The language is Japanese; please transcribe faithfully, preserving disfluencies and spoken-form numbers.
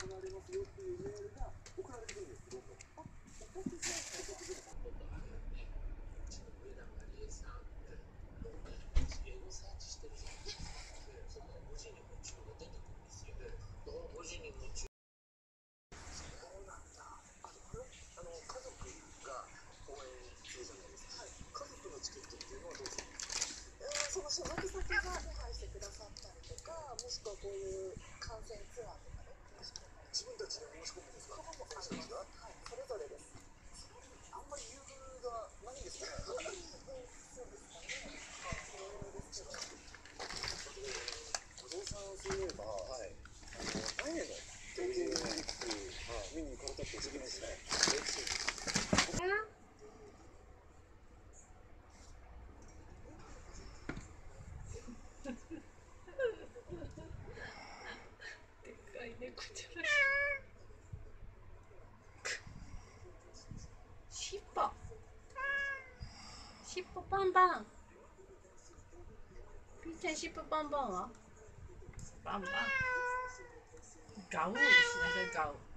その所属先が手配してくださったりとか、もしくはこういう観戦ツアーとかね、自分たちで申し込むんですか？もあります。はい、それぞれです。あんまり優遇がないんですね。そうですかね。いろいろですけど。小僧さん、そういえば、はい、あの前の東京オリンピック見に行かれたって聞きますね。 でかい猫ちゃん。しっぽ。しっぽパンパン。ピーちゃんしっぽパンパンは。パンパン。ガオーしなさい、ガオー。